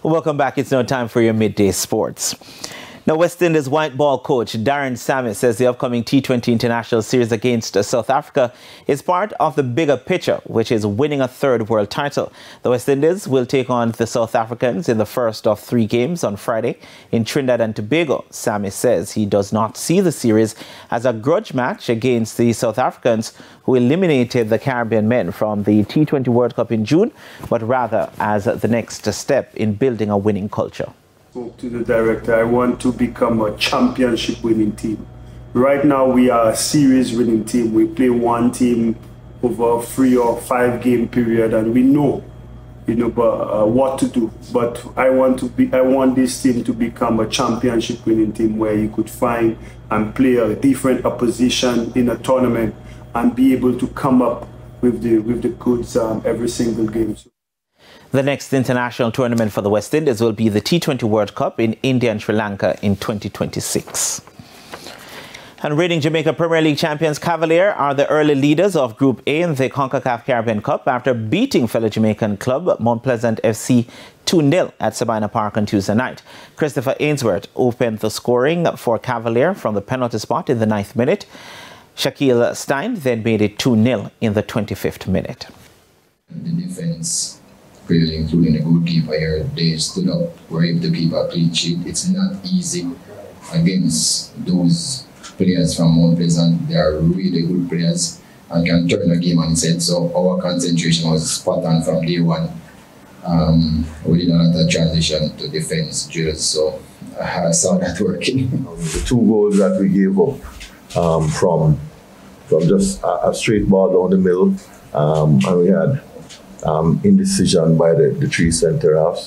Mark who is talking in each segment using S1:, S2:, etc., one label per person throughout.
S1: Welcome back. It's now time for your midday sports. Now, West Indies white ball coach Darren Sammis says the upcoming T20 International Series against South Africa is part of the bigger picture, which is winning a third world title. The West Indies will take on the South Africans in the first of 3 games on Friday in Trinidad and Tobago. Sammis says he does not see the series as a grudge match against the South Africans, who eliminated the Caribbean men from the T20 World Cup in June, but rather as the next step in building a winning culture.
S2: Spoke to the director, I want to become a championship winning team. Right now we are a series winning team. We play one team over a 3 or 5 game period, and we know, what to do. But I want this team to become a championship winning team where you could find and play a different opposition in a tournament and be able to come up with the goods every single game.
S1: The next international tournament for the West Indies will be the T20 World Cup in India and Sri Lanka in 2026. And reigning Jamaica Premier League champions Cavalier are the early leaders of Group A in the CONCACAF Caribbean Cup after beating fellow Jamaican club Mount Pleasant FC 2-0 at Sabina Park on Tuesday night. Christopher Ainsworth opened the scoring for Cavalier from the penalty spot in the 9th minute. Shaquille Stein then made it 2-0 in the 25th minute.
S3: The defense, really including the goalkeeper here, they stood up, were able to keep a clean sheet. It's not easy against those players from Mount Pleasant. They are really good players and can turn a game on its head. So our concentration was spot on from day one. We did a lot of transition to defense drills, so I saw that working.
S4: The 2 goals that we gave up from just a straight ball down the middle, and we had indecision by the 3 centre halves.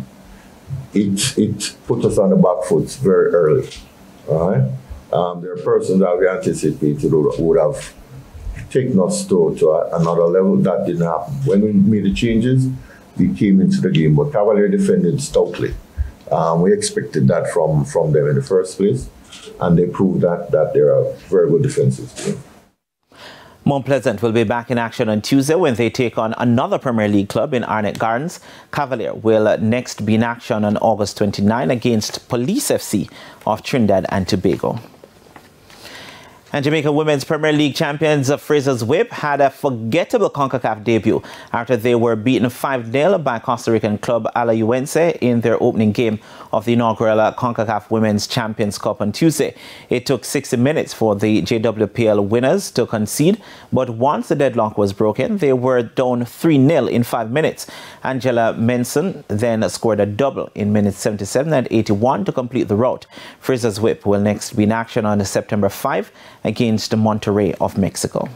S4: It put us on the back foot very early. All right? There are persons that we anticipated would have taken us to another level. That didn't happen. When we made the changes, we came into the game, but Cavalier defended stoutly. We expected that from them in the first place, and they proved that they're a very good defensive team.
S1: Mount Pleasant will be back in action on Tuesday when they take on another Premier League club in Arnett Gardens. Cavalier will next be in action on August 29 against Police FC of Trinidad and Tobago. And Jamaica Women's Premier League champions Fraser's Whip had a forgettable CONCACAF debut after they were beaten 5-0 by Costa Rican club Alajuelense in their opening game of the inaugural CONCACAF Women's Champions Cup on Tuesday. It took 60 minutes for the JWPL winners to concede, but once the deadlock was broken, they were down 3-0 in 5 minutes. Angela Menson then scored a double in minutes 77 and 81 to complete the rout. Fraser's Whip will next be in action on September 5 against Monterrey of Mexico.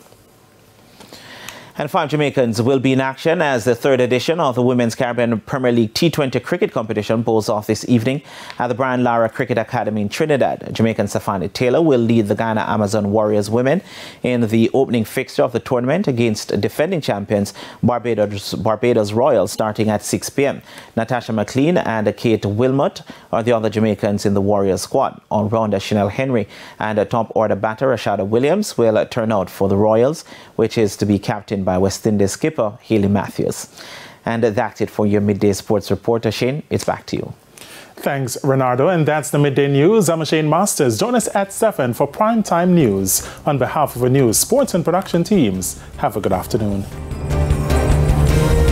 S1: And 5 Jamaicans will be in action as the 3rd edition of the Women's Caribbean Premier League T20 cricket competition bowls off this evening at the Brian Lara Cricket Academy in Trinidad. Jamaican Safani Taylor will lead the Ghana Amazon Warriors women in the opening fixture of the tournament against defending champions Barbados Royals starting at 6 p.m. Natasha McLean and Kate Wilmot are the other Jamaicans in the Warriors squad. All-rounder Chanel Henry and top-order batter Rashada Williams will turn out for the Royals, which is to be captained by West Indies skipper Hayley Matthews. And that's it for your Midday Sports Reporter. Shane, it's back to you.
S5: Thanks, Renardo. And that's the Midday News. I'm Shane Masters. Join us at 7 for Primetime News. On behalf of the news, sports and production teams, have a good afternoon.